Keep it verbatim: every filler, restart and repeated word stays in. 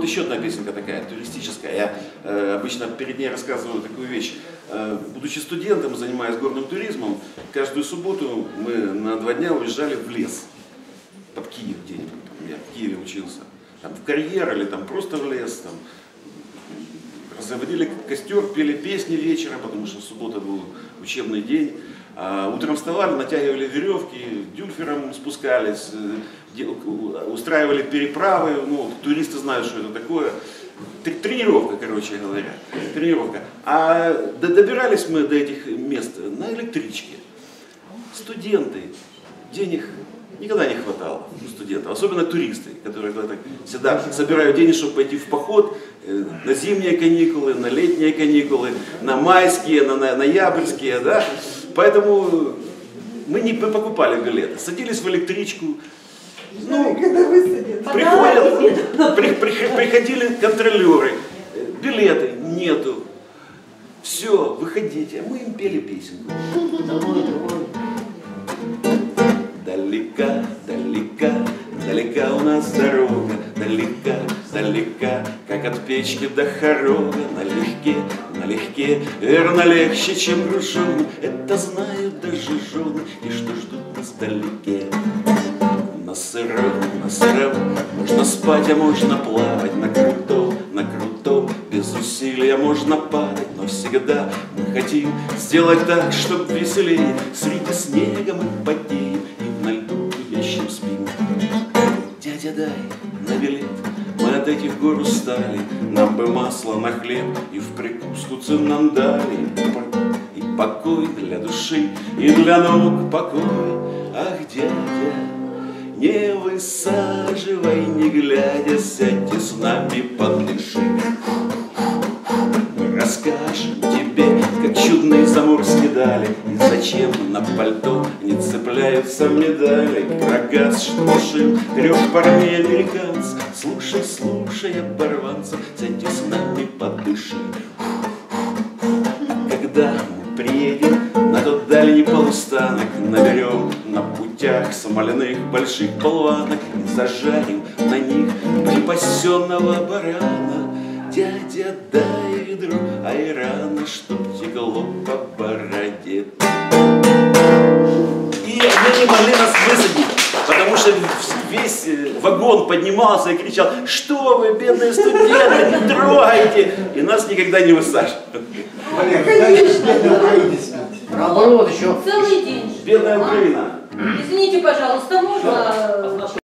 вот еще одна песенка такая, туристическая. Я э, обычно перед ней рассказываю такую вещь. Э, будучи студентом, занимаясь горным туризмом, каждую субботу мы на два дня уезжали в лес. Под Киев где-нибудь. Я в Киеве учился. Там в карьер или там просто в лес. Там, заводили костер, пели песни вечером, потому что суббота был учебный день. А утром вставали, натягивали веревки, дюльфером спускались, устраивали переправы. Ну, туристы знают, что это такое. Тренировка, короче говоря. Тренировка. А добирались мы до этих мест на электричке. Студенты. Денег никогда не хватало у студентов, особенно туристы, которые так, всегда собирают деньги, чтобы пойти в поход на зимние каникулы, на летние каникулы, на майские, на ноябрьские, да. Поэтому мы не покупали билеты, садились в электричку, ну, приходят, при, при, приходили контролеры, билеты нету, все, выходите, а мы им пели песенку. Далека, далека, далека у нас дорога, далека, далека, как от печки до хорога, налегке, налегке, верно легче, чем груженый, это знают даже жены, и что ждут нас вдалеке. На сыром, на сыром, можно спать, а можно плавать, на крутом, на крутом, без усилия можно падать, но всегда мы хотим сделать так, чтоб веселее, среди снега мы потеем, и на льду гудящим спим. Дядя, дай на билет, мы от этих гор устали, нам бы масло на хлеб, и в прикуску цен нам дали, и покой для души, и для ног покой. Ах, дядя, не высаживай, не глядя, сядьте с нами подыши. Мы расскажем тебе, как чудные заморские дали, и зачем на пальто не цепляются медали. Про газ, что лишил трех парней американцев. Слушай, слушай, оборванцев, сядьте с нами подыши. А когда мы приедем на тот дальний полустанок, наберем на путях смоляных больших болванок и зажарим на них припасенного барана. Дядя, дай ведро айрана, чтоб текло по бороде. И они не могли нас высадить, потому что весь вагон поднимался и кричал: что вы, бедные студенты, не трогайте! И нас никогда не высаживали. Наоборот, еще целый день. Бедная Украина. Извините, пожалуйста, можно...